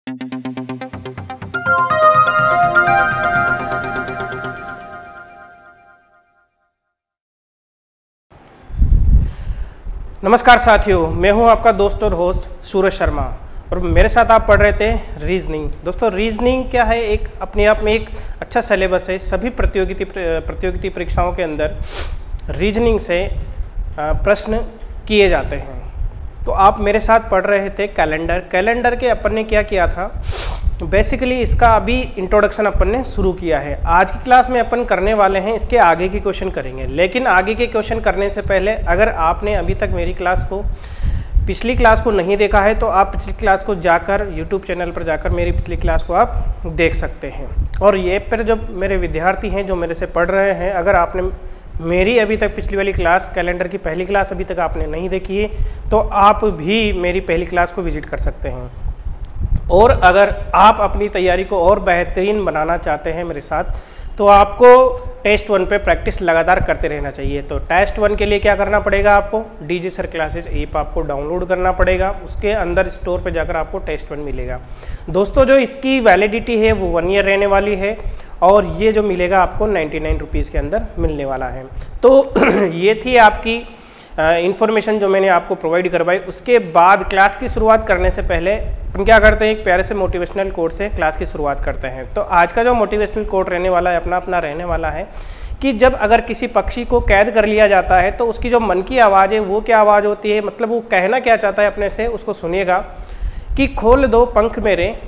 नमस्कार साथियों, मैं हूं आपका दोस्त और होस्ट सूरज शर्मा और मेरे साथ आप पढ़ रहे थे रीजनिंग। दोस्तों रीजनिंग क्या है, एक अपने आप में एक अच्छा सिलेबस है। सभी प्रतियोगिता परीक्षाओं के अंदर रीजनिंग से प्रश्न किए जाते हैं। तो आप मेरे साथ पढ़ रहे थे कैलेंडर के अपन ने क्या किया था, बेसिकली इसका अभी इंट्रोडक्शन अपन ने शुरू किया है। आज की क्लास में अपन करने वाले हैं इसके आगे के क्वेश्चन करेंगे। लेकिन आगे के क्वेश्चन करने से पहले अगर आपने अभी तक मेरी पिछली क्लास को नहीं देखा है तो आप पिछली क्लास को जाकर YouTube चैनल पर जाकर मेरी पिछली क्लास को आप देख सकते हैं। और ये पर जब मेरे विद्यार्थी हैं जो मेरे से पढ़ रहे हैं, अगर आपने मेरी अभी तक पिछली वाली क्लास कैलेंडर की पहली क्लास अभी तक आपने नहीं देखी है तो आप भी मेरी पहली क्लास को विजिट कर सकते हैं। और अगर आप अपनी तैयारी को और बेहतरीन बनाना चाहते हैं मेरे साथ, तो आपको टेस्ट 1 पे प्रैक्टिस लगातार करते रहना चाहिए। तो टेस्ट 1 के लिए क्या करना पड़ेगा, आपको डीजी सर क्लासेस ऐप आपको डाउनलोड करना पड़ेगा। उसके अंदर स्टोर पे जाकर आपको टेस्ट 1 मिलेगा। दोस्तों जो इसकी वैलिडिटी है वो 1 ईयर रहने वाली है और ये जो मिलेगा आपको 99 रुपीज़ के अंदर मिलने वाला है। तो ये थी आपकी इन्फॉर्मेशन जो मैंने आपको प्रोवाइड करवाई। उसके बाद क्लास की शुरुआत करने से पहले हम क्या करते हैं, एक प्यारे से मोटिवेशनल कोट से क्लास की शुरुआत करते हैं। तो आज का जो मोटिवेशनल कोट रहने वाला है अपना रहने वाला है कि जब अगर किसी पक्षी को कैद कर लिया जाता है तो उसकी जो मन की आवाज़ है वो क्या आवाज़ होती है, मतलब वो कहना क्या चाहता है अपने से, उसको सुनिएगा कि खोल दो पंख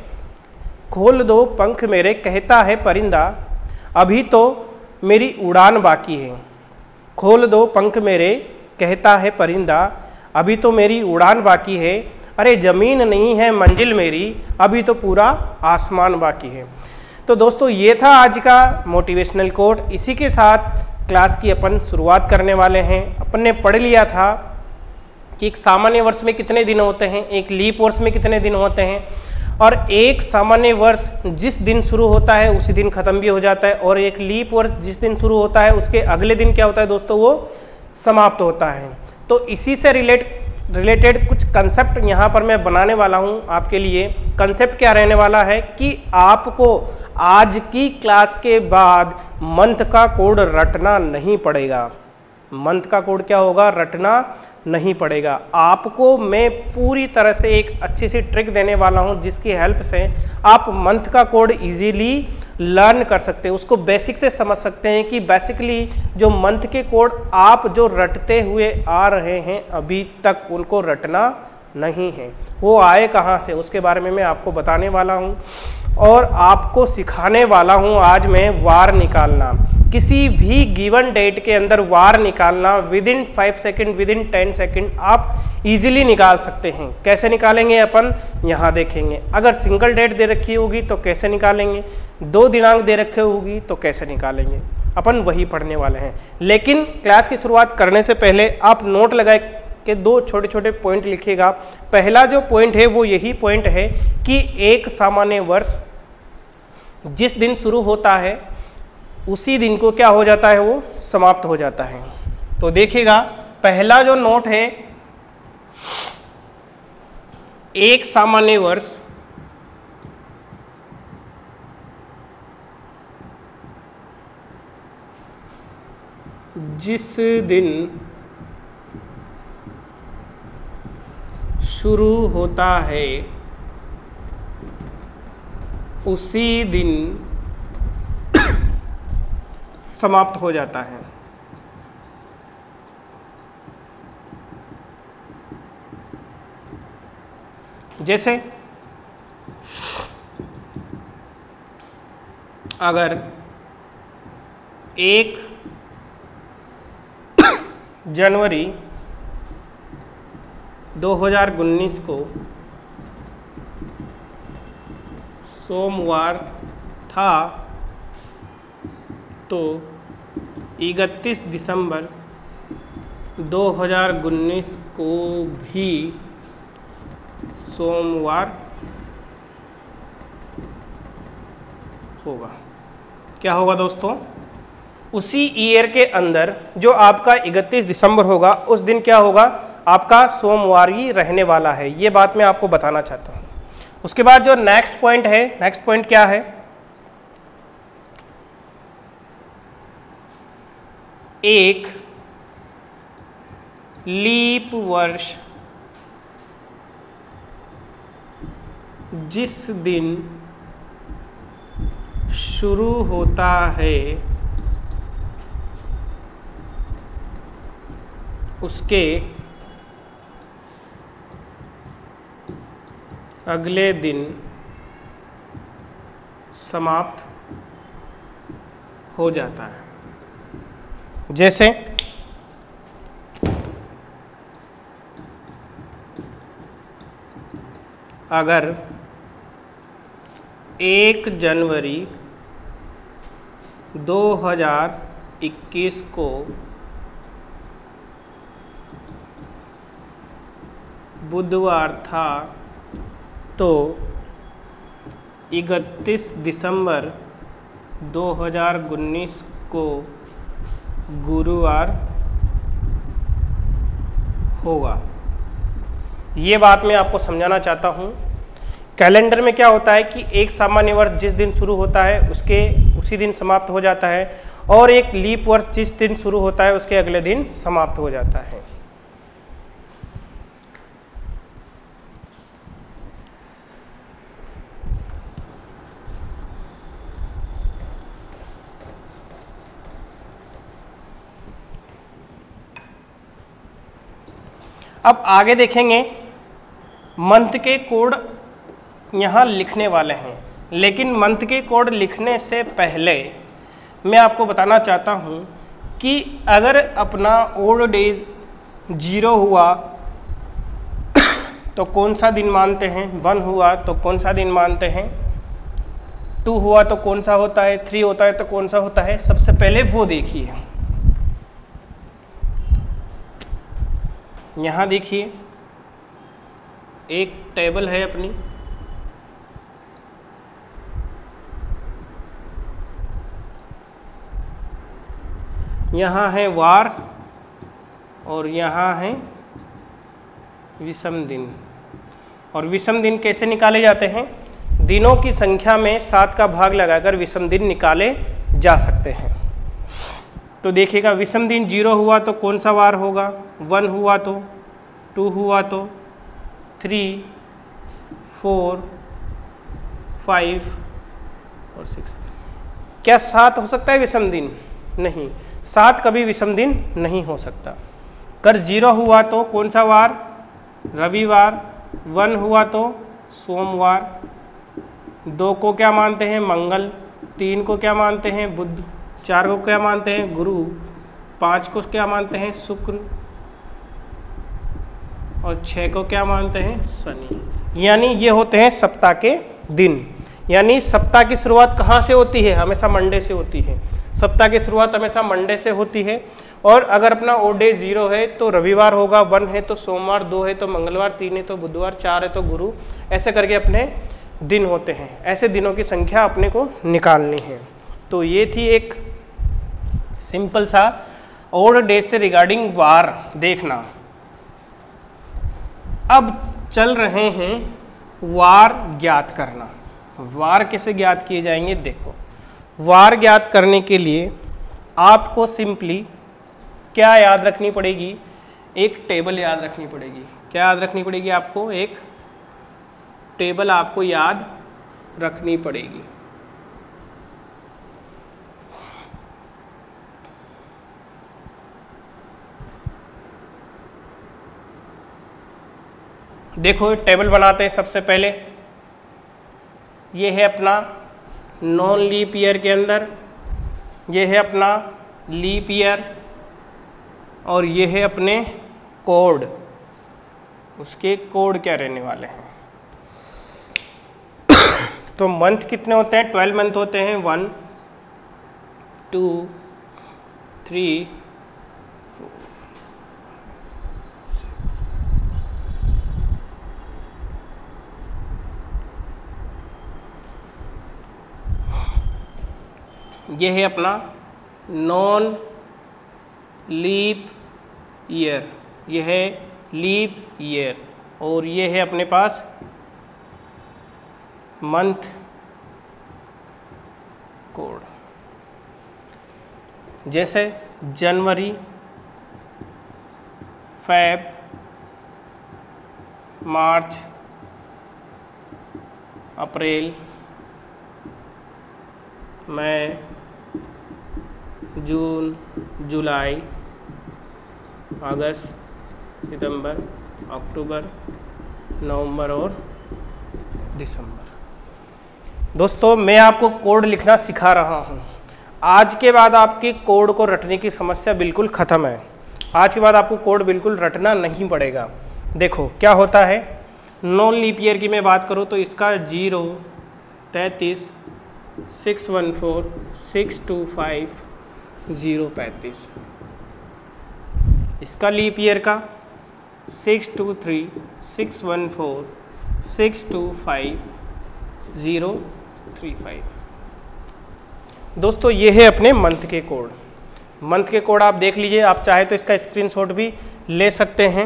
मेरे कहता है परिंदा, अभी तो मेरी उड़ान बाकी है। खोल दो पंख मेरे कहता है परिंदा, अभी तो मेरी उड़ान बाकी है। अरे ज़मीन नहीं है मंजिल मेरी, अभी तो पूरा आसमान बाकी है। तो दोस्तों ये था आज का मोटिवेशनल कोट। इसी के साथ क्लास की अपन शुरुआत करने वाले हैं। अपन ने पढ़ लिया था कि एक सामान्य वर्ष में कितने दिन होते हैं, एक लीप वर्ष में कितने दिन होते हैं, और एक सामान्य वर्ष जिस दिन शुरू होता है उसी दिन ख़त्म भी हो जाता है, और एक लीप वर्ष जिस दिन शुरू होता है उसके अगले दिन क्या होता है दोस्तों, वो समाप्त होता है। तो इसी से रिलेटेड कुछ कंसेप्ट यहाँ पर मैं बनाने वाला हूँ आपके लिए। कंसेप्ट क्या रहने वाला है कि आपको आज की क्लास के बाद मंथ का कोड रटना नहीं पड़ेगा। मंथ का कोड क्या होगा, रटना नहीं पड़ेगा। आपको मैं पूरी तरह से एक अच्छी सी ट्रिक देने वाला हूँ जिसकी हेल्प से आप मंथ का कोड इजीली लर्न कर सकते हैं, उसको बेसिक से समझ सकते हैं कि बेसिकली जो मंथ के कोड आप जो रटते हुए आ रहे हैं अभी तक उनको रटना नहीं है, वो आए कहाँ से उसके बारे में मैं आपको बताने वाला हूँ और आपको सिखाने वाला हूँ आज मैं वार निकालना। किसी भी गिवन डेट के अंदर वार निकालना विदिन 5 सेकेंड, विदिन 10 सेकेंड आप इजीली निकाल सकते हैं। कैसे निकालेंगे अपन यहाँ देखेंगे। अगर सिंगल डेट दे रखी होगी तो कैसे निकालेंगे, 2 दिनांक दे रखे होगी तो कैसे निकालेंगे, अपन वही पढ़ने वाले हैं। लेकिन क्लास की शुरुआत करने से पहले आप नोट लगाए के 2 छोटे छोटे पॉइंट लिखिएगा। पहला जो पॉइंट है वो यही पॉइंट है कि एक सामान्य वर्ष जिस दिन शुरू होता है उसी दिन को क्या हो जाता है, वो समाप्त हो जाता है। तो देखिएगा पहला जो नोट है, एक सामान्य वर्ष जिस दिन शुरू होता है उसी दिन समाप्त हो जाता है। जैसे अगर 1 जनवरी 2019 को सोमवार था तो 31 दिसंबर 2019 को भी सोमवार होगा। क्या होगा दोस्तों, उसी ईयर के अंदर जो आपका 31 दिसंबर होगा उस दिन क्या होगा, आपका सोमवार ही रहने वाला है। ये बात मैं आपको बताना चाहता हूँ। उसके बाद जो नेक्स्ट पॉइंट है, नेक्स्ट पॉइंट क्या है, एक लीप वर्ष जिस दिन शुरू होता है उसके अगले दिन समाप्त हो जाता है। जैसे अगर 1 जनवरी 2021 को बुधवार था तो 31 दिसंबर 2019 को गुरुवार होगा। ये बात मैं आपको समझाना चाहता हूँ। कैलेंडर में क्या होता है कि एक सामान्य वर्ष जिस दिन शुरू होता है उसके उसी दिन समाप्त हो जाता है, और एक लीप वर्ष जिस दिन शुरू होता है उसके अगले दिन समाप्त हो जाता है। अब आगे देखेंगे, मंथ के कोड यहाँ लिखने वाले हैं, लेकिन मंथ के कोड लिखने से पहले मैं आपको बताना चाहता हूँ कि अगर अपना ओड डेज 0 हुआ तो कौन सा दिन मानते हैं, 1 हुआ तो कौन सा दिन मानते हैं, 2 हुआ तो कौन सा होता है, 3 होता है तो कौन सा होता है। सबसे पहले वो देखिए, यहाँ देखिए एक टेबल है अपनी, यहाँ है वार और यहाँ है विषम दिन। और विषम दिन कैसे निकाले जाते हैं, दिनों की संख्या में 7 का भाग लगाकर विषम दिन निकाले जा सकते हैं। तो देखिएगा, विषम दिन 0 हुआ तो कौन सा वार होगा, 1 हुआ तो, 2 हुआ तो, 3, 4, 5 और 6। क्या 7 हो सकता है विषम दिन? नहीं, 7 कभी विषम दिन नहीं हो सकता। कर 0 हुआ तो कौन सा वार, रविवार, 1 हुआ तो सोमवार, 2 को क्या मानते हैं, मंगल, 3 को क्या मानते हैं, बुध, 4 को क्या मानते हैं, गुरु, 5 को क्या मानते हैं, शुक्र, और 6 को क्या मानते हैं, शनि। यानी ये होते हैं सप्ताह के दिन। यानी सप्ताह की शुरुआत कहाँ से होती है, हमेशा मंडे से होती है। सप्ताह की शुरुआत हमेशा मंडे से होती है। और अगर अपना ओ डे 0 है तो रविवार होगा, 1 है तो सोमवार, 2 है तो मंगलवार, 3 है तो बुधवार, 4 है तो गुरु, ऐसे करके अपने दिन होते हैं। ऐसे दिनों की संख्या अपने को निकालनी है। तो ये थी एक सिंपल सा ओड डे से रिगार्डिंग वार देखना। अब चल रहे हैं वार ज्ञात करना। वार कैसे ज्ञात किए जाएंगे, देखो, वार ज्ञात करने के लिए आपको सिंपली क्या याद रखनी पड़ेगी, एक टेबल याद रखनी पड़ेगी। क्या याद रखनी पड़ेगी आपको, एक टेबल आपको याद रखनी पड़ेगी। देखो टेबल बनाते हैं। सबसे पहले ये है अपना नॉन लीप ईयर के अंदर, ये है अपना लीप ईयर, और ये है अपने कोड। उसके कोड क्या रहने वाले हैं। तो मंथ कितने होते हैं, 12 मंथ होते हैं। 1, 2, 3, 4। ये है अपना नॉन लीप ईयर, ये है लीप ईयर, और ये है अपने पास मंथ कोड, जैसे जनवरी, फेब, मार्च, अप्रैल, मई, जून, जुलाई, अगस्त, सितंबर, अक्टूबर, नवंबर और दिसंबर। दोस्तों मैं आपको कोड लिखना सिखा रहा हूँ। आज के बाद आपकी कोड को रटने की समस्या बिल्कुल ख़त्म है। आज के बाद आपको कोड बिल्कुल रटना नहीं पड़ेगा। देखो क्या होता है, नॉन लीप ईयर की मैं बात करूँ तो इसका 0, 33, 614, 625, 035। इसका लीप ईयर का 623, 614, 625, 035। दोस्तों ये है अपने मंथ के कोड। मंथ के कोड आप देख लीजिए, आप चाहे तो इसका स्क्रीनशॉट भी ले सकते हैं।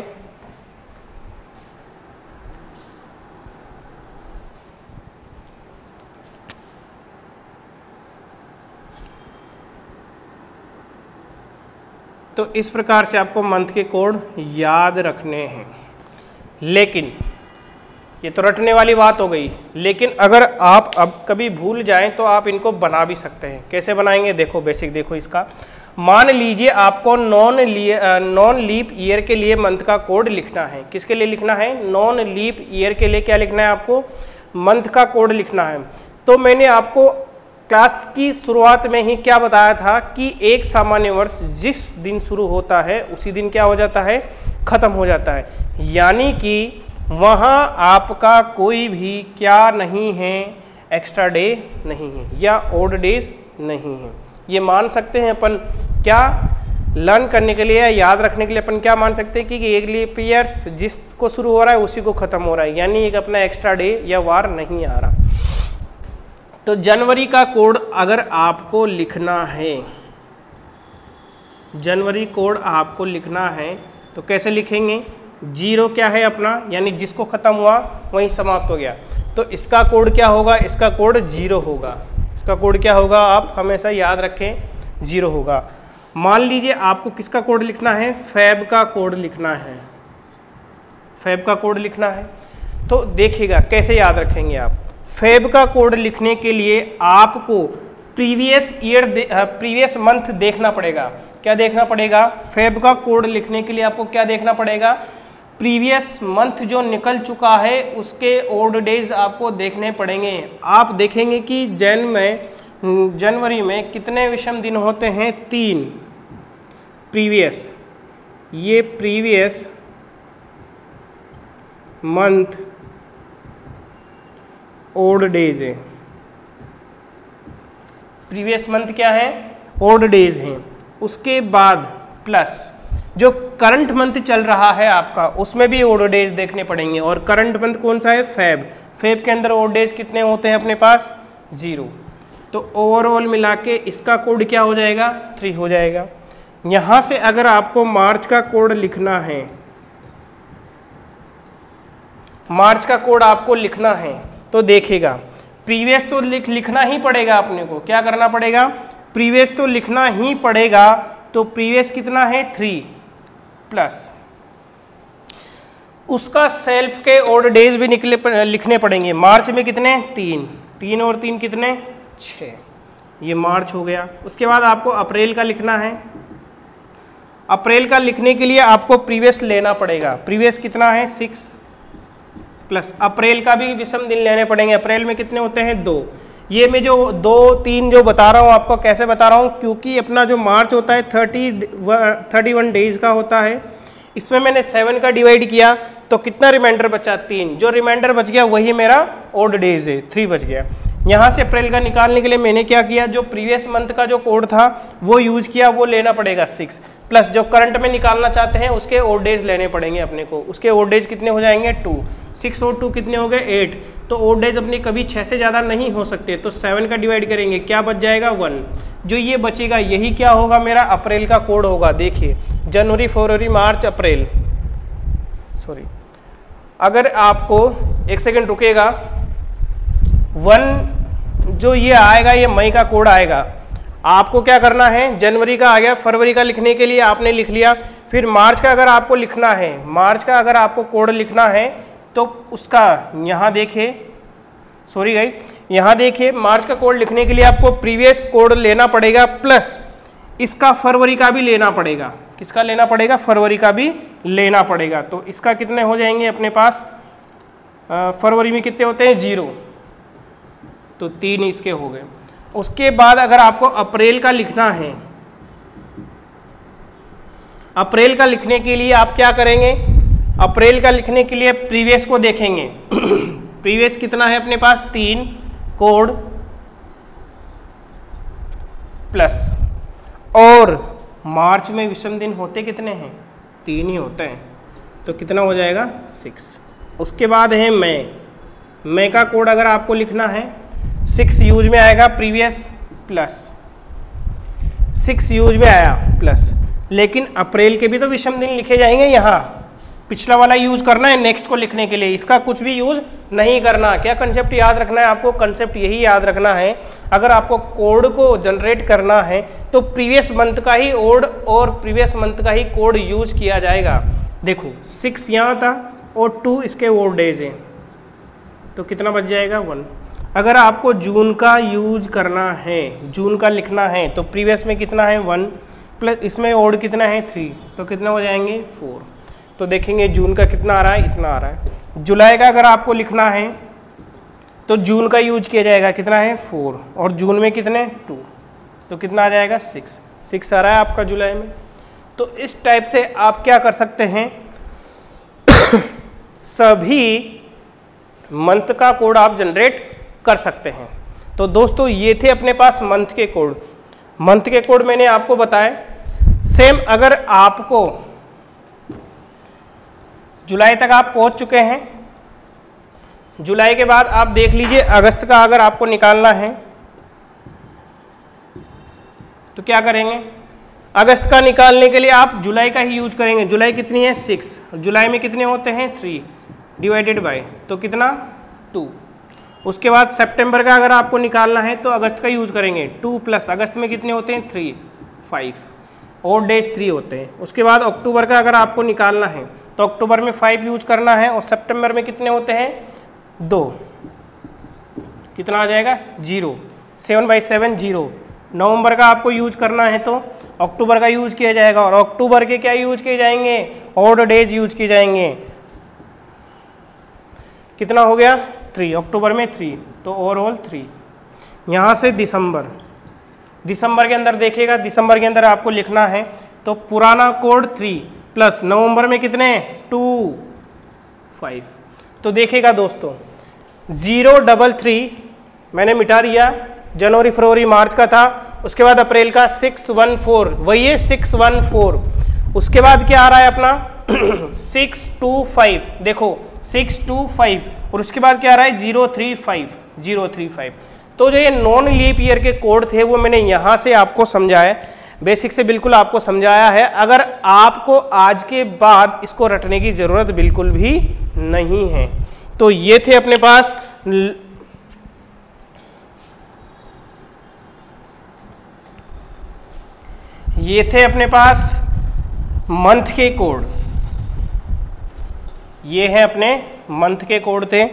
तो इस प्रकार से आपको मंथ के कोड याद रखने हैं। लेकिन ये तो रटने वाली बात हो गई, लेकिन अगर आप अब कभी भूल जाएं तो आप इनको बना भी सकते हैं। कैसे बनाएंगे, देखो बेसिक देखो इसका। मान लीजिए आपको नॉन लीप ईयर के लिए मंथ का कोड लिखना है। किसके लिए लिखना है, नॉन लीप ईयर के लिए क्या लिखना है आपको, मंथ का कोड लिखना है। तो मैंने आपको क्लास की शुरुआत में ही क्या बताया था कि एक सामान्य वर्ष जिस दिन शुरू होता है उसी दिन क्या हो जाता है, खत्म हो जाता है। यानी कि वहाँ आपका कोई भी क्या नहीं है, एक्स्ट्रा डे नहीं है या ओड डेज नहीं है। ये मान सकते हैं अपन, क्या लर्न करने के लिए या याद रखने के लिए अपन क्या मान सकते हैं कि एक लीप ईयर जिसको शुरू हो रहा है उसी को खत्म हो रहा है, यानी एक अपना एक्स्ट्रा डे या वार नहीं आ रहा। तो जनवरी का कोड अगर आपको लिखना है, जनवरी कोड आपको लिखना है तो कैसे लिखेंगे, 0 क्या है अपना, यानी जिसको ख़त्म हुआ वहीं समाप्त हो गया। तो इसका कोड क्या होगा, इसका कोड 0 होगा। इसका कोड क्या होगा, आप हमेशा याद रखें 0 होगा। मान लीजिए आपको किसका कोड लिखना है, फेब का कोड लिखना है। फेब का कोड लिखना है तो देखिएगा कैसे याद रखेंगे आप। फेब का कोड लिखने के लिए आपको प्रीवियस मंथ देखना पड़ेगा। क्या देखना पड़ेगा, फेब का कोड लिखने के लिए आपको क्या देखना पड़ेगा, प्रीवियस मंथ जो निकल चुका है उसके ओड डेज आपको देखने पड़ेंगे। आप देखेंगे कि जनवरी में कितने विषम दिन होते हैं, 3 प्रीवियस। ये प्रीवियस मंथ ओड डेज है। प्रीवियस मंथ क्या है, ओड डेज हैं। उसके बाद प्लस जो करंट मंथ चल रहा है आपका उसमें भी ओड डेज देखने पड़ेंगे। और करंट मंथ कौन सा है, फेब। फेब के अंदर ओड डेज कितने होते हैं अपने पास, 0। तो ओवरऑल मिला के इसका कोड क्या हो जाएगा, 3 हो जाएगा। यहाँ से अगर आपको मार्च का कोड लिखना है, मार्च का कोड आपको लिखना है तो देखिएगा प्रीवियस तो लिखना ही पड़ेगा अपने को। क्या करना पड़ेगा, प्रीवियस तो लिखना ही पड़ेगा। तो प्रीवियस कितना है, 3 प्लस उसका सेल्फ के ओड डेज भी लिखने पड़ेंगे। मार्च में कितने, 3 और 3 कितने, 6। ये मार्च हो गया। उसके बाद आपको अप्रैल का लिखना है। अप्रैल का लिखने के लिए आपको प्रीवियस लेना पड़ेगा। प्रीवियस कितना है, 6 प्लस अप्रैल का भी विषम दिन लेने पड़ेंगे। अप्रैल में कितने होते हैं, 2। ये मैं जो 2, 3 जो बता रहा हूँ आपको कैसे बता रहा हूँ, क्योंकि अपना जो मार्च होता है 31 डेज का होता है। इसमें मैंने 7 का डिवाइड किया तो कितना रिमाइंडर बचा, 3। जो रिमाइंडर बच गया वही मेरा ओड डेज है, 3 बच गया। यहाँ से अप्रैल का निकालने के लिए मैंने क्या किया, जो प्रीवियस मंथ का जो कोड था वो यूज किया, वो लेना पड़ेगा 6 प्लस जो करंट में निकालना चाहते हैं उसके ओड डेज लेने पड़ेंगे अपने को। उसके ओड डेज कितने हो जाएंगे, 2। 6 और 2 कितने हो गए, 8। तो ओड डेज अपने कभी 6 से ज़्यादा नहीं हो सकते। तो 7 का डिवाइड करेंगे, क्या बच जाएगा, 1। जो ये बचेगा यही क्या होगा, मेरा अप्रैल का कोड होगा। देखिए जनवरी, फरवरी, मार्च, अप्रैल, सॉरी अगर आपको एक सेकेंड रुकेगा, 1 जो ये आएगा, ये मई का कोड आएगा। आपको क्या करना है, जनवरी का आ गया, फरवरी का लिखने के लिए आपने लिख लिया। फिर मार्च का अगर आपको लिखना है, मार्च का अगर आपको कोड लिखना है तो उसका यहाँ देखिए, सॉरी गाइस, यहाँ देखिए मार्च का कोड लिखने के लिए आपको प्रीवियस कोड लेना पड़ेगा, प्लस इसका फरवरी का भी लेना पड़ेगा। किसका लेना पड़ेगा, फरवरी का भी लेना पड़ेगा। तो इसका कितने हो जाएंगे अपने पास, फरवरी में कितने होते हैं 0, तो 3 इसके हो गए। उसके बाद अगर आपको अप्रैल का लिखना है, अप्रैल का लिखने के लिए आप क्या करेंगे, अप्रैल का लिखने के लिए प्रीवियस को देखेंगे। प्रीवियस कितना है अपने पास 3 कोड प्लस, और मार्च में विषम दिन होते कितने हैं, 3 ही होते हैं, तो कितना हो जाएगा 6। उसके बाद है मई का कोड अगर आपको लिखना है 6 यूज में आएगा, प्रीवियस प्लस 6 यूज में आया प्लस, लेकिन अप्रैल के भी तो विषम दिन लिखे जाएंगे, यहाँ पिछला वाला यूज करना है नेक्स्ट को लिखने के लिए, इसका कुछ भी यूज नहीं करना। क्या कंसेप्ट याद रखना है आपको, कंसेप्ट यही याद रखना है, अगर आपको कोड को जनरेट करना है तो प्रीवियस मंथ का ही ओड और प्रीवियस मंथ का ही कोड यूज किया जाएगा। देखो 6 यहाँ था और 2 इसके ओड डेज हैं, तो कितना बच जाएगा 1। अगर आपको जून का यूज करना है, जून का लिखना है, तो प्रीवियस में कितना है 1 प्लस इसमें ओड कितना है 3, तो कितना हो जाएंगे 4। तो देखेंगे जून का कितना आ रहा है, इतना आ रहा है। जुलाई का अगर आपको लिखना है तो जून का यूज किया जाएगा, कितना है 4, और जून में कितने 2, तो कितना आ जाएगा 6 आ रहा है आपका जुलाई में। तो इस टाइप से आप क्या कर सकते हैं, सभी मंथ का कोड आप जनरेट कर सकते हैं। तो दोस्तों ये थे अपने पास मंथ के कोड। मंथ के कोड मैंने आपको बताए। सेम अगर आपको जुलाई तक आप पहुंच चुके हैं, जुलाई के बाद आप देख लीजिए अगस्त का अगर आपको निकालना है तो क्या करेंगे, अगस्त का निकालने के लिए आप जुलाई का ही यूज करेंगे। जुलाई कितनी है 6, जुलाई में कितने होते हैं 3 डिवाइडेड बाय, तो कितना 2। उसके बाद सितंबर का अगर आपको निकालना है तो अगस्त का यूज करेंगे 2 प्लस अगस्त में कितने होते हैं 3 5, और डेज 3 होते हैं। उसके बाद अक्टूबर का अगर आपको निकालना है तो अक्टूबर में 5 यूज करना है, और सितंबर में कितने होते हैं 2, कितना आ जाएगा 0, 7/7 0। नवंबर का आपको यूज करना है तो अक्टूबर का यूज किया जाएगा, और अक्टूबर के क्या यूज किए जाएंगे, ऑड डेज यूज किए जाएंगे। कितना हो गया 3, अक्टूबर में 3, तो ओवरऑल 3। यहाँ से दिसंबर, दिसंबर के अंदर देखिएगा, दिसंबर के अंदर आपको लिखना है तो पुराना कोड 3 प्लस नवंबर में कितने 2 5। तो देखिएगा दोस्तों 033 मैंने मिटा दिया, जनवरी फरवरी मार्च का था। उसके बाद अप्रैल का 614, वही है 614। उसके बाद क्या आ रहा है अपना 625, देखो 625, और उसके बाद क्या आ रहा है 035। तो जो ये नॉन लीप ईयर के कोड थे वो मैंने यहाँ से आपको समझाया, बेसिक से बिल्कुल आपको समझाया है। अगर आपको आज के बाद इसको रटने की जरूरत बिल्कुल भी नहीं है। तो ये थे अपने पास मंथ के कोड, ये है अपने मंथ के कोड थे।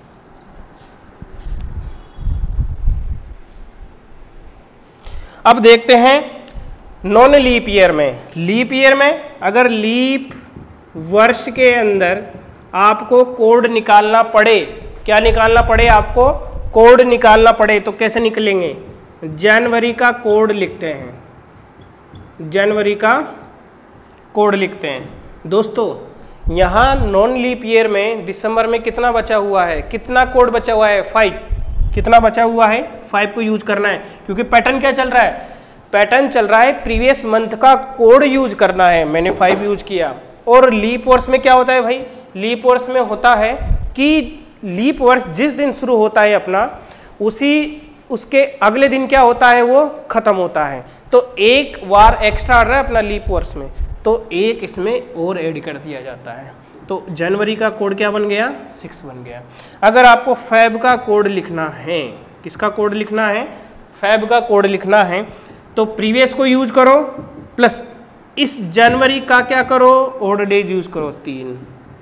अब देखते हैं नॉन लीप ईयर में। लीप ईयर में अगर लीप वर्ष के अंदर आपको कोड निकालना पड़े, क्या निकालना पड़े आपको, कोड निकालना पड़े, तो कैसे निकलेंगे, जनवरी का कोड लिखते हैं, जनवरी का कोड लिखते हैं। दोस्तों यहाँ नॉन लीप ईयर में दिसंबर में कितना बचा हुआ है, कितना कोड बचा हुआ है 5, कितना बचा हुआ है 5 को यूज करना है, क्योंकि पैटर्न क्या चल रहा है, पैटर्न चल रहा है प्रीवियस मंथ का कोड यूज करना है, मैंने 5 यूज किया। और लीप वर्ष में क्या होता है भाई, लीप वर्ष में होता है कि लीप वर्ष जिस दिन शुरू होता है अपना, उसके अगले दिन क्या होता है, वो खत्म होता है। तो एक बार एक्स्ट्रा आ रहा है अपना लीप वर्ष में, तो एक इसमें और ऐड कर दिया जाता है। तो जनवरी का कोड क्या बन गया, 6 बन गया। अगर आपको फेब का कोड लिखना है, किसका कोड लिखना है, फेब का कोड लिखना है, तो प्रीवियस को यूज करो प्लस इस जनवरी का क्या करो, ऑड डेज यूज करो 3,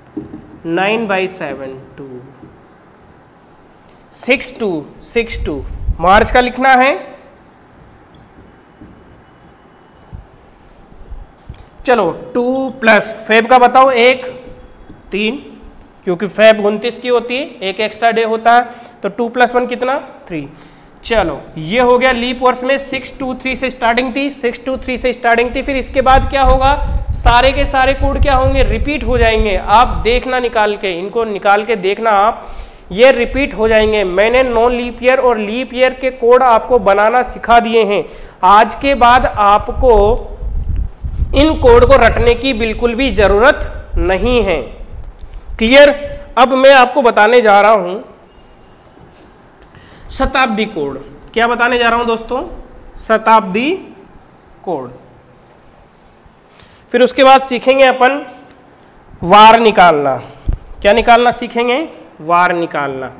9/7 2 6/2 मार्च का लिखना है, चलो 2 प्लस फेब का बताओ 1 3, क्योंकि फेब 29 की होती है, एक एक्स्ट्रा डे होता है, तो 2 + 1 कितना 3। चलो ये हो गया लीप वर्ष में 623 से स्टार्टिंग थी, 623 से स्टार्टिंग थी। फिर इसके बाद क्या होगा, सारे के सारे कोड क्या होंगे, रिपीट हो जाएंगे। आप देखना निकाल के, इनको निकाल के देखना आप, ये रिपीट हो जाएंगे। मैंने नॉन लीप ईयर और लीप ईयर के कोड आपको बनाना सिखा दिए हैं। आज के बाद आपको इन कोड को रटने की बिल्कुल भी जरूरत नहीं है। क्लियर। अब मैं आपको बताने जा रहा हूं शताब्दी कोड। क्या बताने जा रहा हूं दोस्तों, शताब्दी कोड। फिर उसके बाद सीखेंगे अपन वार निकालना। क्या निकालना सीखेंगे, वार निकालना।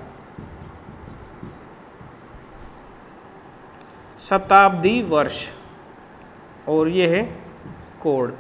शताब्दी वर्ष और ये है कोड।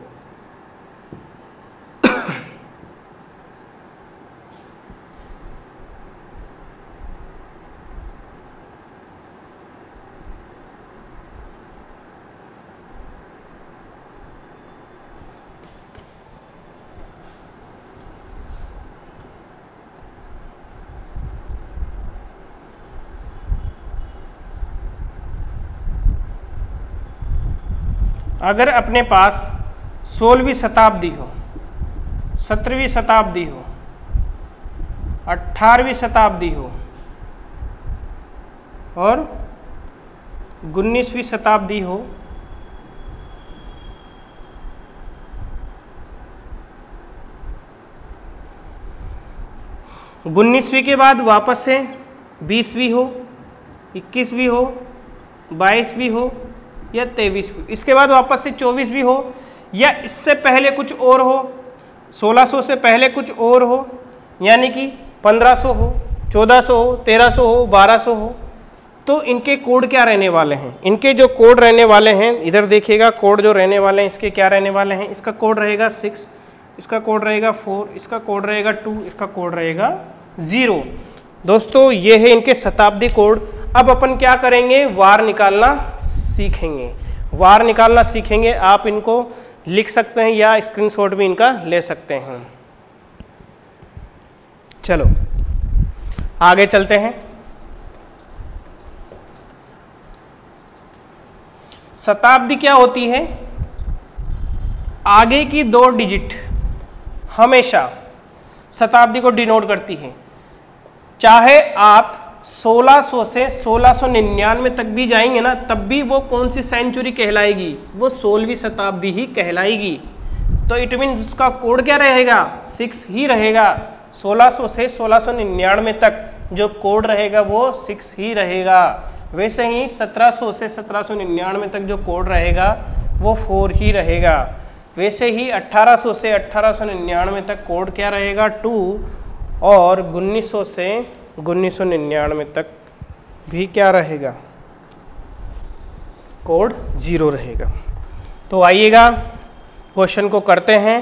अगर अपने पास 16वीं शताब्दी हो, 17वीं शताब्दी हो, 18वीं शताब्दी हो और 19वीं शताब्दी हो, उन्नीसवीं के बाद वापस से 20वीं हो, 21वीं हो, 22वीं हो या 23वीं, इसके बाद वापस से 24वीं हो, या इससे पहले कुछ और हो, 1600 से पहले कुछ और हो, यानी कि 1500 हो, 1400 हो, 1300 हो, 1200 हो, तो इनके कोड क्या रहने वाले हैं। इनके जो कोड रहने वाले हैं, इधर देखिएगा, कोड जो रहने वाले हैं इसके क्या रहने वाले हैं। इसका कोड रहेगा 6, इसका कोड रहेगा 4, इसका कोड रहेगा 2, इसका कोड रहेगा 0। दोस्तों ये है इनके शताब्दी कोड। अब अपन क्या करेंगे, वार निकालना सीखेंगे। वार निकालना सीखेंगे, आप इनको लिख सकते हैं या स्क्रीनशॉट भी इनका ले सकते हैं। चलो आगे चलते हैं। शताब्दी क्या होती है, आगे की 2 डिजिट हमेशा शताब्दी को डिनोट करती है। चाहे आप 1600 से 1699 तक भी जाएंगे ना, तब भी वो कौन सी सेंचुरी कहलाएगी, वो 16वीं शताब्दी ही कहलाएगी। तो इट मीन उसका कोड क्या रहेगा, 6 ही रहेगा। 1600 से 1699 तक जो कोड रहेगा वो 6 ही रहेगा। वैसे ही 1700 से 1799 तक जो कोड रहेगा वो 4 ही रहेगा। वैसे ही 1800 से 1899 तक कोड क्या रहेगा, 2, और 1900 से 1999 तक भी क्या रहेगा, कोड 0 रहेगा। तो आइएगा क्वेश्चन को करते हैं।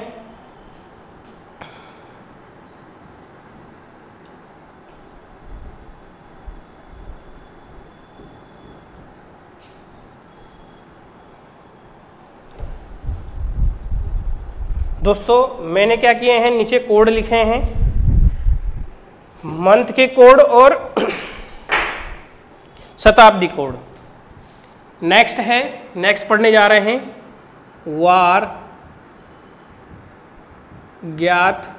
दोस्तों मैंने क्या किए हैं, नीचे कोड लिखे हैं, मंथ के कोड और शताब्दी कोड। नेक्स्ट है, नेक्स्ट पढ़ने जा रहे हैं वार ज्ञात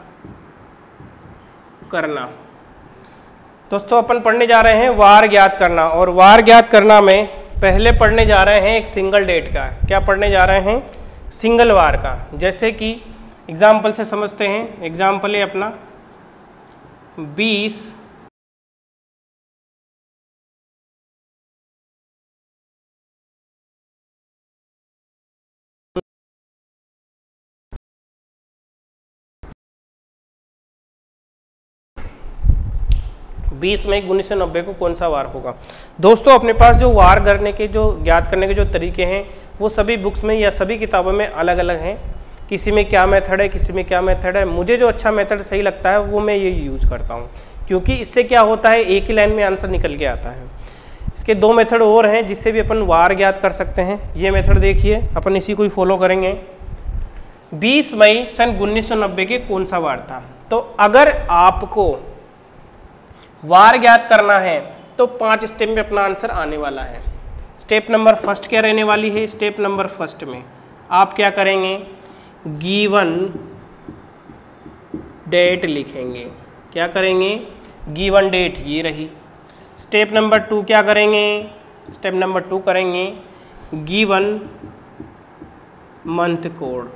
करना। दोस्तों अपन पढ़ने जा रहे हैं वार ज्ञात करना, और वार ज्ञात करना में पहले पढ़ने जा रहे हैं एक सिंगल डेट का। क्या पढ़ने जा रहे हैं, सिंगल वार का। जैसे कि एग्जाम्पल से समझते हैं। एग्जाम्पल है अपना 20 20 मई 1990 को कौन सा वार होगा। दोस्तों अपने पास जो वार करने के जो ज्ञात करने के जो तरीके हैं वो सभी बुक्स में या सभी किताबों में अलग अलग हैं। किसी में क्या मेथड है, किसी में क्या मेथड है। मुझे जो अच्छा मेथड सही लगता है वो मैं ये यूज करता हूँ, क्योंकि इससे क्या होता है एक ही लाइन में आंसर निकल के आता है। इसके 2 मेथड और हैं जिससे भी अपन वार ज्ञात कर सकते हैं। ये मेथड देखिए, अपन इसी को ही फॉलो करेंगे। 20 मई सन 1990 के कौन सा वार था। तो अगर आपको वार ज्ञात करना है तो 5 स्टेप में अपना आंसर आने वाला है। स्टेप नंबर फर्स्ट क्या रहने वाली है। स्टेप नंबर फर्स्ट में आप क्या करेंगे, गिवन डेट लिखेंगे। क्या करेंगे, गिवन डेट, ये रही। स्टेप नंबर 2 क्या करेंगे, स्टेप नंबर 2 करेंगे गिवन मंथ कोड।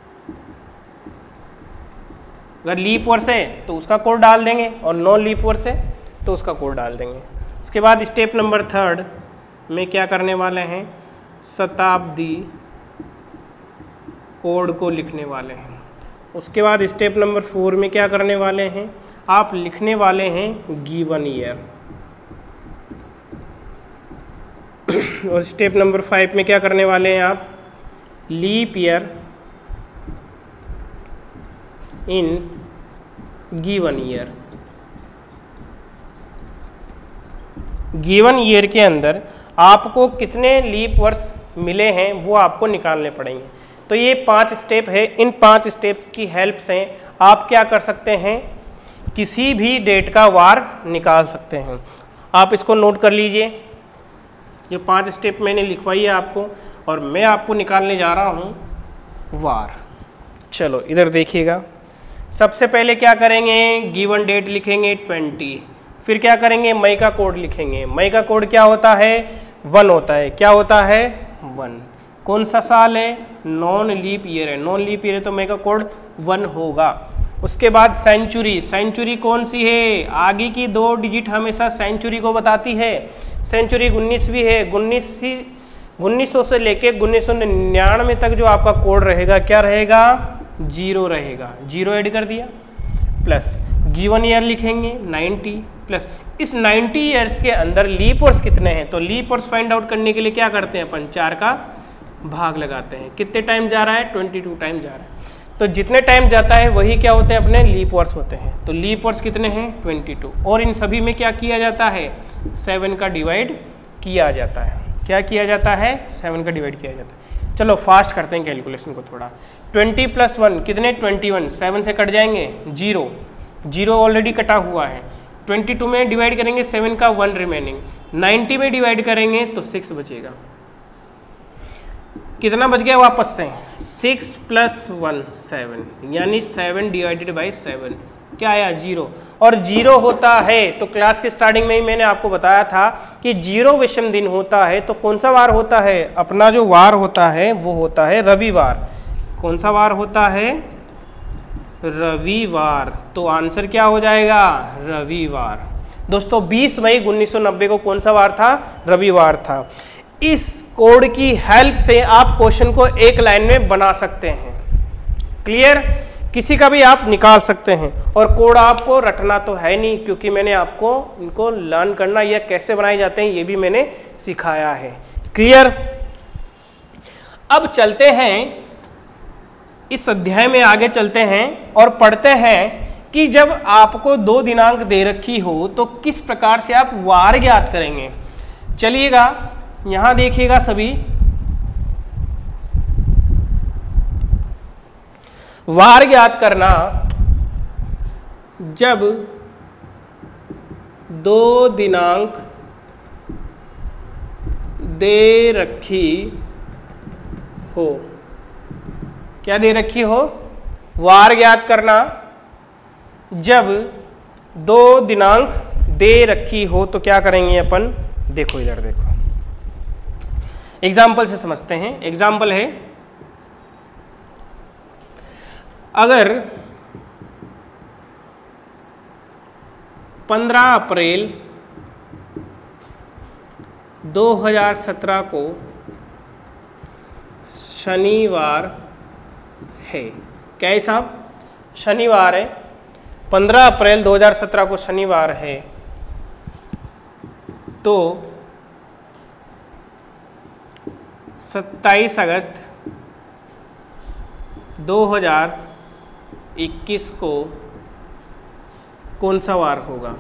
अगर लीप वर्ष है तो उसका कोड डाल देंगे और नॉन लीप वर्ष है तो उसका कोड डाल देंगे। उसके बाद स्टेप नंबर 3 में क्या करने वाले हैं, शताब्दी कोड को लिखने वाले हैं। उसके बाद स्टेप नंबर 4 में क्या करने वाले हैं, आप लिखने वाले हैं गिवन ईयर। और स्टेप नंबर 5 में क्या करने वाले हैं आप, leap year in given year. Given year के अंदर आपको कितने लीप वर्ष मिले हैं वो आपको निकालने पड़ेंगे। तो ये 5 स्टेप है। इन 5 स्टेप्स की हेल्प से आप क्या कर सकते हैं, किसी भी डेट का वार निकाल सकते हैं। आप इसको नोट कर लीजिए। ये 5 स्टेप मैंने लिखवाई है आपको और मैं आपको निकालने जा रहा हूँ वार। चलो इधर देखिएगा। सबसे पहले क्या करेंगे, गिवन डेट लिखेंगे 20। फिर क्या करेंगे, मई का कोड लिखेंगे। मई का कोड क्या होता है, 1 होता है। क्या होता है, 1। कौन सा साल है, नॉन लीप ईयर है। नॉन लीप ईयर है तो मई का कोड 1 होगा। उसके बाद सेंचुरी। सेंचुरी कौन सी है, आगे की 2 डिजिट हमेशा सेंचुरी को बताती है। सेंचुरी 19वीं है। 1900 से लेके 1999 तक जो आपका कोड रहेगा क्या रहेगा, 0 रहेगा। 0 ऐड कर दिया, प्लस गिवन ईयर लिखेंगे 90, प्लस इस 90 ईयर्स के अंदर लीप वर्ष कितने हैं। तो लीप वर्ष फाइंड आउट करने के लिए क्या करते हैं अपन, 4 का भाग लगाते हैं। कितने टाइम जा रहा है, 22 टाइम जा रहा है। तो जितने टाइम जाता है वही क्या होते हैं, अपने लीप वर्ष होते हैं। तो लीप वर्ष कितने हैं, 22। और इन सभी में क्या किया जाता है, 7 का डिवाइड किया जाता है। क्या किया जाता है, 7 का डिवाइड किया जाता है। चलो फास्ट करते हैं कैलकुलेशन को थोड़ा। 20 + 1 कितने, 21। 7 से कट जाएंगे 0, 0 ऑलरेडी कटा हुआ है। 22 में डिवाइड करेंगे 7 का 1 रिमेनिंग। 90 में डिवाइड करेंगे तो 6 बचेगा। कितना बच गया वापस से, 6 + 1 7, यानी 7 डिवाइडेड बाई 7 क्या आया, 0। और 0 होता है तो क्लास के स्टार्टिंग में ही मैंने आपको बताया था कि 0 विषम दिन होता है तो कौन सा वार होता है, अपना जो वार होता है वो होता है रविवार। कौन सा वार होता है, रविवार। तो आंसर क्या हो जाएगा, रविवार। दोस्तों 20 मई 1990 को कौन सा वार था, रविवार था। इस कोड की हेल्प से आप क्वेश्चन को एक लाइन में बना सकते हैं। क्लियर, किसी का भी आप निकाल सकते हैं। और कोड आपको रटना तो है नहीं, क्योंकि मैंने आपको इनको लर्न करना या कैसे बनाए जाते हैं ये भी मैंने सिखाया है। क्लियर, अब चलते हैं इस अध्याय में, आगे चलते हैं और पढ़ते हैं कि जब आपको 2 दिनांक दे रखी हो तो किस प्रकार से आप वार ज्ञात करेंगे। चलिएगा यहां देखिएगा सभी, वार ज्ञात करना जब 2 दिनांक दे रखी हो। क्या दे रखी हो, वार ज्ञात करना जब 2 दिनांक दे रखी हो तो क्या करेंगे अपन, देखो इधर देखो, एग्जाम्पल से समझते हैं। एग्जाम्पल है, अगर 15 अप्रैल 2017 को शनिवार है, क्या है साहब, शनिवार है, 15 अप्रैल 2017 को शनिवार है, तो 27 अगस्त 2021 को कौन सा वार होगा?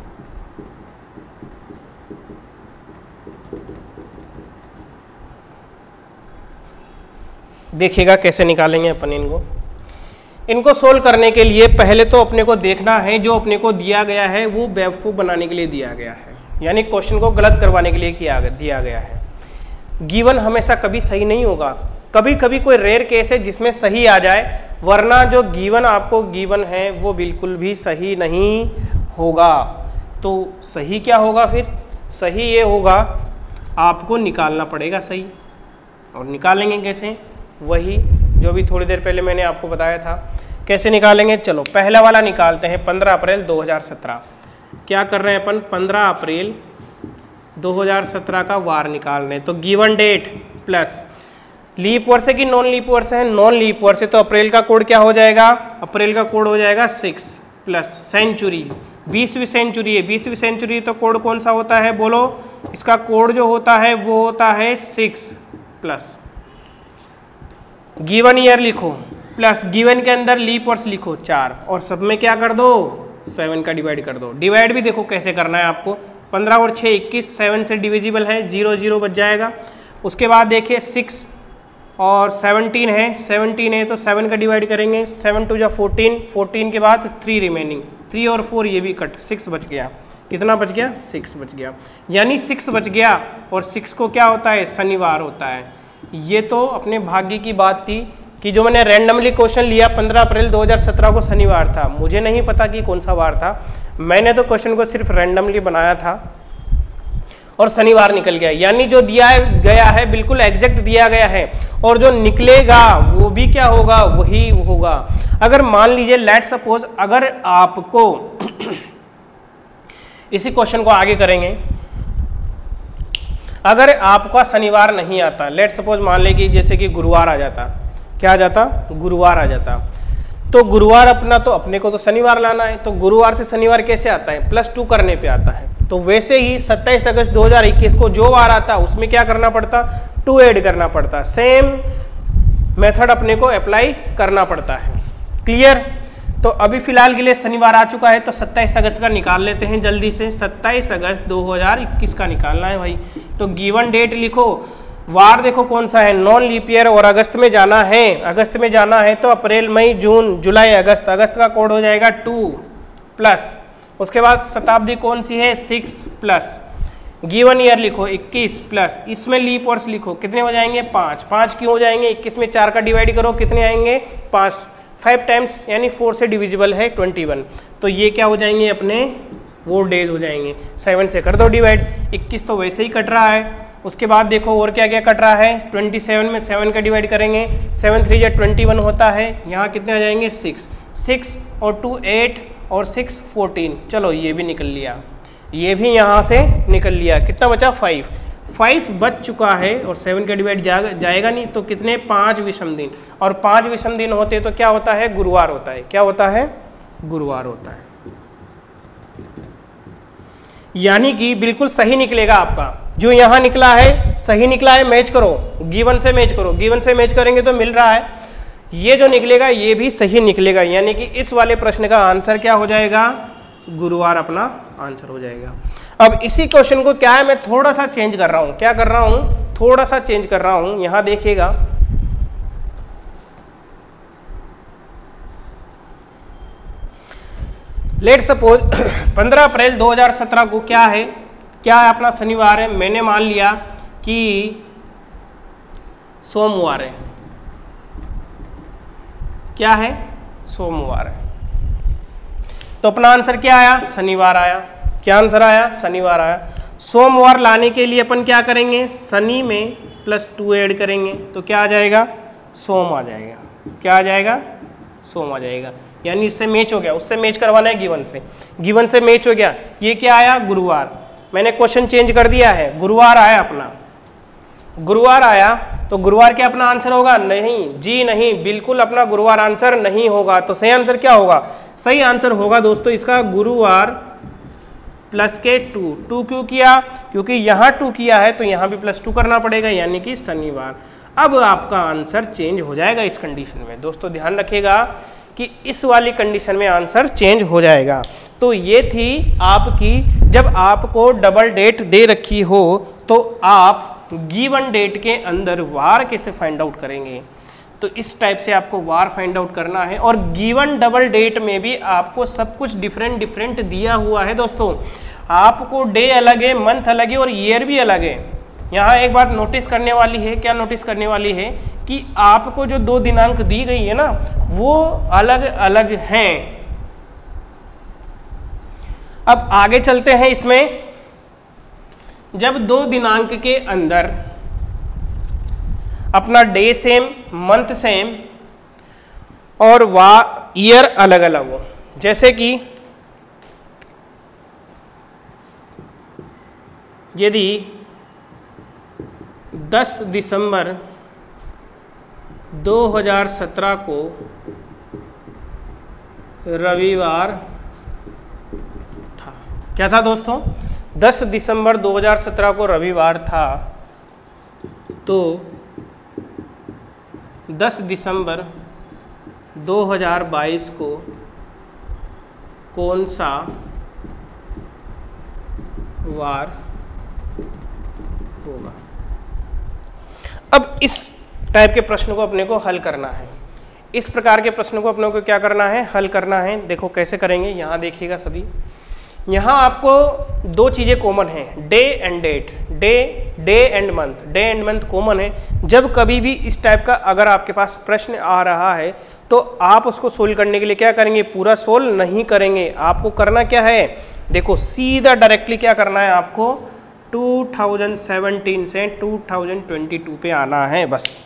देखिएगा कैसे निकालेंगे अपन इनको सोल्व करने के लिए पहले तो अपने को देखना है जो अपने को दिया गया है वो बेवकूफ़ बनाने के लिए दिया गया है, यानी क्वेश्चन को गलत करवाने के लिए दिया गया है। गिवन हमेशा कभी सही नहीं होगा, कभी कभी कोई रेयर केस है जिसमें सही आ जाए, वरना जो गिवन आपको गिवन है वो बिल्कुल भी सही नहीं होगा। तो सही क्या होगा फिर? सही ये होगा आपको निकालना पड़ेगा सही, और निकालेंगे कैसे? वही जो भी थोड़ी देर पहले मैंने आपको बताया था। कैसे निकालेंगे? चलो पहला वाला निकालते हैं, 15 अप्रैल 2017। क्या कर रहे हैं अपन? 15 अप्रैल 2017 का वार निकाल रहे हैं। तो गिवन डेट प्लस लीप वर्ष है कि नॉन लीप वर्ष है? नॉन लीप वर्ष है, तो अप्रैल का कोड क्या हो जाएगा? अप्रैल का कोड हो जाएगा 6 प्लस सेंचुरी, 20वीं सेंचुरी है। 20वीं सेंचुरी तो कोड कौन सा होता है बोलो? इसका कोड जो होता है वो होता है 6 प्लस गिवन ईयर लिखो प्लस गिवन के अंदर लीप वर्ष लिखो 4, और सब में क्या कर दो? 7 का डिवाइड कर दो। डिवाइड भी देखो कैसे करना है आपको। 15 और 6 21, 7 से डिविजिबल है, 0 0 बच जाएगा। उसके बाद देखिए 6 और 17 है, 17 है तो 7 का डिवाइड करेंगे, 7 2 जा 14, 14 के बाद 3 रिमेनिंग, 3 और 4 ये भी कट, 6 बच गया। कितना बच गया? 6 बच गया, यानी 6 बच गया। और 6 को क्या होता है? शनिवार होता है। ये तो अपने भाग्य की बात थी कि जो मैंने रैंडमली क्वेश्चन लिया 15 अप्रैल 2017 को शनिवार था, मुझे नहीं पता कि कौन सा वार था, मैंने तो क्वेश्चन को सिर्फ रैंडमली बनाया था और शनिवार निकल गया। यानी जो दिया गया है बिल्कुल एग्जैक्ट दिया गया है, और जो निकलेगा वो भी क्या होगा? वही होगा। अगर मान लीजिए लेट सपोज अगर आपको इसी क्वेश्चन को आगे करेंगे, अगर आपका शनिवार नहीं आता, लेट सपोज मान ले कि जैसे कि गुरुवार आ जाता, क्या आ जाता? गुरुवार आ जाता, तो गुरुवार अपना तो अपने को तो शनिवार लाना है, तो गुरुवार से शनिवार कैसे आता है? +2 करने पे आता है। तो वैसे ही 27 अगस्त 2021 को जो वार आता उसमें क्या करना पड़ता? 2 ऐड करना पड़ता। सेम मेथड अपने को अप्लाई करना पड़ता है। क्लियर? तो अभी फिलहाल के लिए शनिवार आ चुका है, तो 27 अगस्त का निकाल लेते हैं जल्दी से। 27 अगस्त 2021 का निकालना है भाई। तो गिवन डेट लिखो, वार देखो कौन सा है? नॉन लीप ईयर, और अगस्त में जाना है। अगस्त में जाना है तो अप्रैल मई जून जुलाई अगस्त, अगस्त का कोड हो जाएगा 2 प्लस, उसके बाद शताब्दी कौन सी है? 6 प्लस गिवन ईयर लिखो 21 प्लस, इसमें लीप वर्ष लिखो, कितने हो जाएंगे? 5। 5 क्यों हो जाएंगे? 21 में 4 का डिवाइड करो, कितने आएंगे? 5। 5 टाइम्स यानी 4 से डिविजिबल है 21, तो ये क्या हो जाएंगे? अपने वो डेज हो जाएंगे। 7 से कर दो डिवाइड, 21 तो वैसे ही कट रहा है। उसके बाद देखो और क्या क्या कट रहा है? 27 में 7 का डिवाइड करेंगे, 7 3 या 21 होता है, यहाँ कितने आ जाएंगे? 6 और 2 8 और 6 14। चलो ये भी निकल लिया, ये भी यहाँ से निकल लिया। कितना बचा? 5 बच चुका है, और 7 का डिवाइड जाएगा नहीं, तो कितने? 5 विषम दिन, और 5 विषम दिन होते तो क्या होता है? गुरुवार होता है। क्या होता है? गुरुवार होता है। यानी कि बिल्कुल सही निकलेगा आपका, जो यहाँ निकला है सही निकला है। मैच करो, गिवन से मैच करो, गिवन से मैच करेंगे तो मिल रहा है। ये जो निकलेगा ये भी सही निकलेगा, यानी कि इस वाले प्रश्न का आंसर क्या हो जाएगा? गुरुवार अपना आंसर हो जाएगा। अब इसी क्वेश्चन को क्या है, मैं थोड़ा सा चेंज कर रहा हूं। क्या कर रहा हूं? थोड़ा सा चेंज कर रहा हूं। यहां देखिएगा, लेट सपोज 15 अप्रैल 2017 को क्या है? क्या है अपना? शनिवार है। मैंने मान लिया कि सोमवार है। क्या है? सोमवार है। तो अपना आंसर क्या आया? शनिवार आया। क्या आंसर आया? शनिवार आया। सोमवार लाने के लिए अपन क्या करेंगे? शनि में +2 ऐड करेंगे, तो क्या आ जाएगा? सोम आ जाएगा। क्या आ जाएगा? सोम आ जाएगा। यानी इससे मैच हो गया, उससे मैच करवाना है गिवन से। गिवन से मैच हो गया। ये क्या आया? गुरुवार। मैंने क्वेश्चन चेंज कर दिया है, गुरुवार आया अपना। गुरुवार आया तो गुरुवार क्या अपना आंसर होगा? नहीं जी नहीं, बिल्कुल अपना गुरुवार आंसर नहीं होगा। तो सही आंसर क्या होगा? सही आंसर होगा दोस्तों इसका गुरुवार प्लस के 2, 2 क्यों किया? क्योंकि यहाँ 2 किया है तो यहाँ भी +2 करना पड़ेगा, यानी कि शनिवार। अब आपका आंसर चेंज हो जाएगा इस कंडीशन में। दोस्तों ध्यान रखिएगा कि इस वाली कंडीशन में आंसर चेंज हो जाएगा। तो ये थी आपकी, जब आपको डबल डेट दे रखी हो तो आप गिवन डेट के अंदर वार कैसे फाइंड आउट करेंगे। तो इस टाइप से आपको वार फाइंड आउट करना है, और गिवन डबल डेट में भी आपको सब कुछ डिफरेंट डिफरेंट दिया हुआ है। दोस्तों आपको डे अलग है, मंथ अलग है और ईयर भी अलग है। यहाँ एक बात नोटिस करने वाली है, क्या नोटिस करने वाली है कि आपको जो 2 दिनांक दी गई है ना वो अलग अलग हैं। अब आगे चलते हैं इसमें। जब 2 दिनांक के अंदर अपना डे सेम, मंथ सेम और ईयर अलग अलग हो, जैसे कि यदि 10 दिसंबर 2017 को रविवार था। क्या था दोस्तों? 10 दिसंबर 2017 को रविवार था, तो 10 दिसंबर 2022 को कौन सा वार होगा? अब इस टाइप के प्रश्न को अपने को हल करना है। इस प्रकार के प्रश्न को अपने को क्या करना है? हल करना है। देखो कैसे करेंगे, यहाँ देखिएगा सभी। यहाँ आपको 2 चीज़ें कॉमन हैं, day and date, day and month. Day and month common है। जब कभी भी इस टाइप का अगर आपके पास प्रश्न आ रहा है तो आप उसको सोल्व करने के लिए क्या करेंगे? पूरा सोल्व नहीं करेंगे। आपको करना क्या है? देखो सीधा डायरेक्टली क्या करना है आपको? 2017 से 2022 पे आना है बस।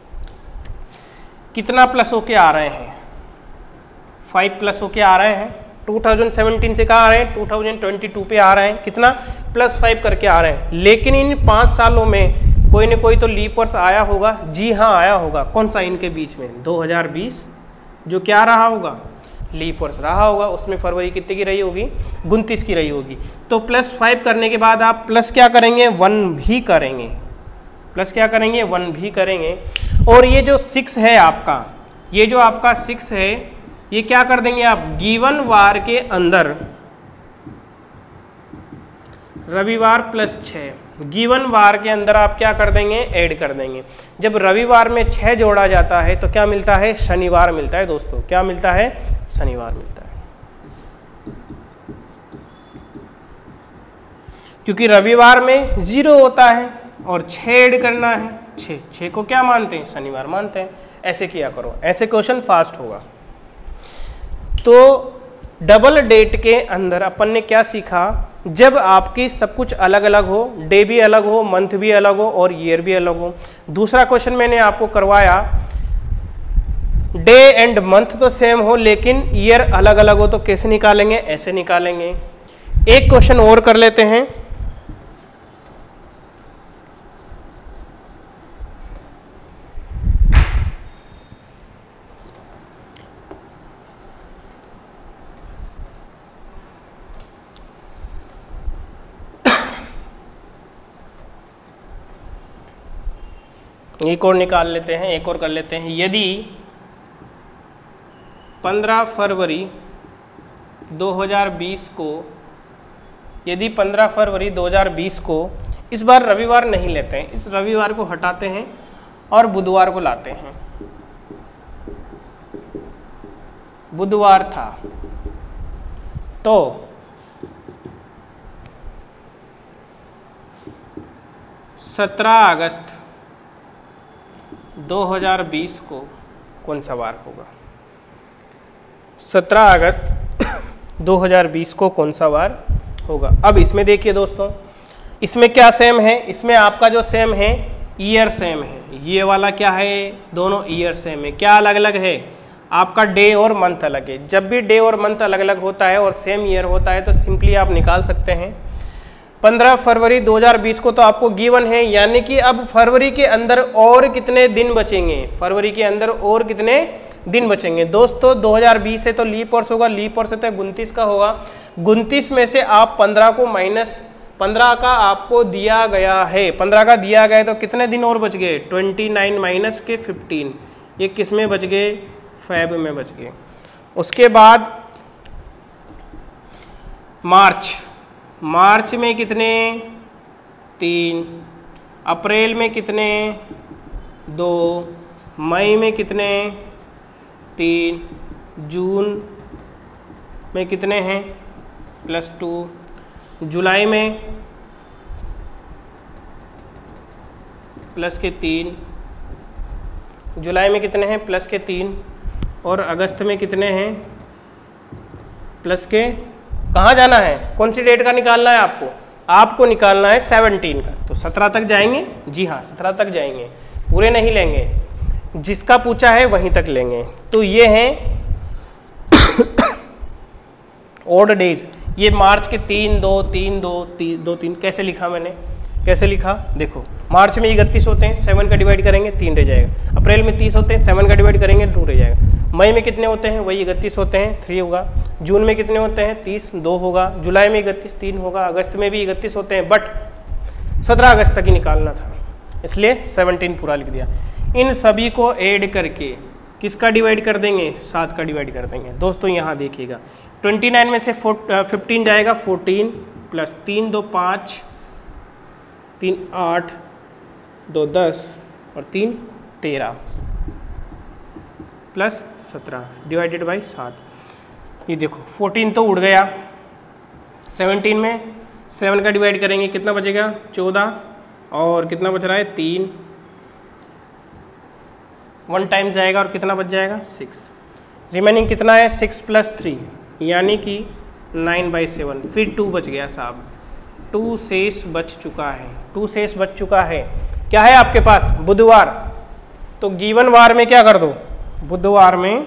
कितना प्लस होके आ रहे हैं? 5 प्लस होके आ रहे हैं। 2017 से कहाँ आ रहे हैं? 2022 पे आ रहे हैं। कितना? +5 करके आ रहे हैं। लेकिन इन 5 सालों में कोई न कोई तो लीप वर्ष आया होगा। जी हाँ आया होगा। कौन सा? इनके बीच में 2020 जो क्या रहा होगा? लीप वर्ष रहा होगा। उसमें फरवरी कितने की रही होगी? 29 की रही होगी। तो +5 करने के बाद आप प्लस क्या करेंगे? 1 भी करेंगे। प्लस क्या करेंगे? 1 भी करेंगे। और ये जो 6 है आपका, ये जो आपका 6 है, ये क्या कर देंगे आप? गिवन वार के अंदर रविवार +6, गिवन वार के अंदर आप क्या कर देंगे? ऐड कर देंगे। जब रविवार में 6 जोड़ा जाता है तो क्या मिलता है? शनिवार मिलता है। दोस्तों क्या मिलता है? शनिवार मिलता है। क्योंकि रविवार में 0 होता है और 6 ऐड करना है। 6 को क्या मानते हैं? शनिवार मानते हैं। ऐसे किया करो, ऐसे क्वेश्चन फास्ट होगा। तो डबल डेट के अंदर अपन ने क्या सीखा? जब आपकी सब कुछ अलग अलग हो, डे भी अलग हो, मंथ भी अलग हो और ईयर भी अलग हो। दूसरा क्वेश्चन मैंने आपको करवाया, डे एंड मंथ तो सेम हो लेकिन ईयर अलग अलग हो, तो कैसे निकालेंगे? ऐसे निकालेंगे। एक क्वेश्चन और कर लेते हैं। एक और निकाल लेते हैं, एक और कर लेते हैं। यदि 15 फरवरी 2020 को, यदि 15 फरवरी 2020 को, इस बार रविवार नहीं लेते हैं, इस रविवार को हटाते हैं और बुधवार को लाते हैं। बुधवार था तो 17 अगस्त 2020 को कौन सा वार होगा? 17 अगस्त 2020 को कौन सा वार होगा? अब इसमें देखिए दोस्तों, इसमें क्या सेम है? इसमें आपका जो सेम है ईयर सेम है। ये वाला क्या है? दोनों ईयर सेम है। क्या अलग अलग है? आपका डे और मंथ अलग है। जब भी डे और मंथ अलग अलग होता है और सेम ईयर होता है तो सिंपली आप निकाल सकते हैं। 15 फरवरी 2020 को तो आपको गिवन है, यानी कि अब फरवरी के अंदर और कितने दिन बचेंगे? फरवरी के अंदर और कितने दिन बचेंगे? दोस्तों 2020 से तो लीप वर्ष होगा, लीप वर्ष से तो 29 का होगा। 29 में से आप 15 को माइनस 15 का आपको दिया गया है, 15 का दिया गया है तो कितने दिन और बच गए? 29 माइनस के 15, ये किस में बच गए? फेब में बच गए। उसके बाद मार्च में कितने? 3, अप्रैल में कितने? 2, मई में कितने? 3, जून में कितने हैं? +2, जुलाई में +3, जुलाई में कितने हैं? +3, और अगस्त में कितने हैं? कहाँ जाना है? कौन सी डेट का निकालना है आपको? आपको निकालना है 17 का। तो 17 तक जाएंगे? जी हाँ, 17 तक जाएंगे, पूरे नहीं लेंगे, जिसका पूछा है वहीं तक लेंगे। तो ये हैं ऑड डेज। ये मार्च के 3, 2, 3, 2, 3, 2, 3 कैसे लिखा मैंने? कैसे लिखा? देखो, मार्च में 31 होते हैं, 7 का डिवाइड करेंगे 3 रह जाएगा। अप्रैल में 30 होते हैं, 7 का डिवाइड करेंगे 2 रह जाएगा। मई में कितने होते हैं? वही 31 होते हैं, 3 होगा। जून में कितने होते हैं? 30, 2 होगा। जुलाई में 31, 3 होगा। अगस्त में भी 31 होते हैं, बट 17 अगस्त तक ही निकालना था, इसलिए 17 पूरा लिख दिया। इन सभी को ऐड करके किसका डिवाइड कर देंगे? 7 का डिवाइड कर देंगे। दोस्तों यहाँ देखिएगा, 29 में से 15 जाएगा, 14 + 3, 2, 5, 3, 8, 2, 10 और 3, 13 + 17 डिवाइडेड बाई 7। ये देखो 14 तो उड़ गया, 17 में 7 का डिवाइड करेंगे कितना बचेगा? 14, और कितना बच रहा है? 3, 1 टाइम जाएगा और कितना बच जाएगा? 6। रिमेनिंग कितना है? 6 + 3 यानी कि 9/7। फिर 2 बच गया साहब, 2 शेष बच चुका है, 2 शेष बच चुका है। क्या है आपके पास? बुधवार। तो गिवन वार में क्या कर दो? बुधवार में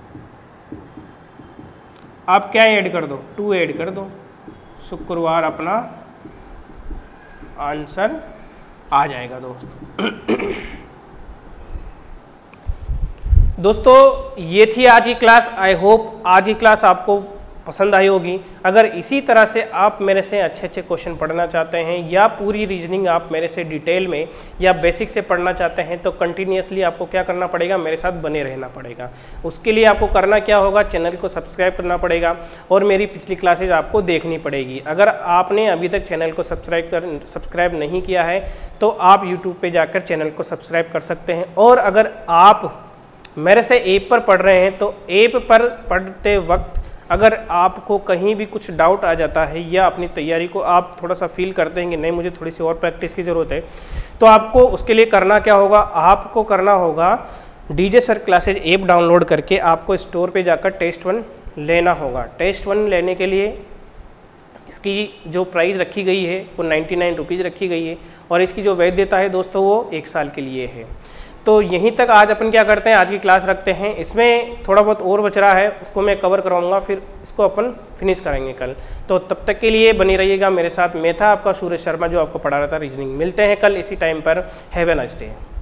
आप क्या ऐड कर दो? 2 ऐड कर दो। शुक्रवार अपना आंसर आ जाएगा दोस्तों। दोस्तों ये थी आज की क्लास। आई होप आज की क्लास आपको पसंद आई होगी। अगर इसी तरह से आप मेरे से अच्छे अच्छे क्वेश्चन पढ़ना चाहते हैं या पूरी रीजनिंग आप मेरे से डिटेल में या बेसिक से पढ़ना चाहते हैं तो कंटिन्यूसली आपको क्या करना पड़ेगा? मेरे साथ बने रहना पड़ेगा। उसके लिए आपको करना क्या होगा? चैनल को सब्सक्राइब करना पड़ेगा और मेरी पिछली क्लासेज आपको देखनी पड़ेगी। अगर आपने अभी तक चैनल को सब्सक्राइब नहीं किया है तो आप यूट्यूब पर जाकर चैनल को सब्सक्राइब कर सकते हैं। और अगर आप मेरे से ऐप पर पढ़ रहे हैं तो ऐप पर पढ़ते वक्त अगर आपको कहीं भी कुछ डाउट आ जाता है या अपनी तैयारी को आप थोड़ा सा फील करते हैं कि नहीं मुझे थोड़ी सी और प्रैक्टिस की ज़रूरत है, तो आपको उसके लिए करना क्या होगा? आपको करना होगा DJ sir classes app download करके आपको स्टोर पे जाकर टेस्ट 1 लेना होगा। टेस्ट 1 लेने के लिए इसकी जो प्राइस रखी गई है वो 99 रुपीज़ रखी गई है और इसकी जो वैधता है दोस्तों वो 1 साल के लिए है। तो यहीं तक आज अपन क्या करते हैं, आज की क्लास रखते हैं। इसमें थोड़ा बहुत और बच रहा है उसको मैं कवर कराऊंगा, फिर इसको अपन फिनिश करेंगे कल। तो तब तक के लिए बनी रहिएगा मेरे साथ। मैं था आपका सूरज शर्मा जो आपको पढ़ा रहा था रीजनिंग। मिलते हैं कल इसी टाइम पर। Have a nice day.